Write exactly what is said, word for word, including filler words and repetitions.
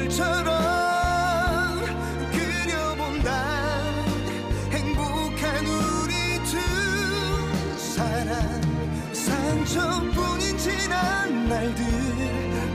계절처럼 그려본다. 행복한 우리 두 사람. 상처뿐인 지난 날들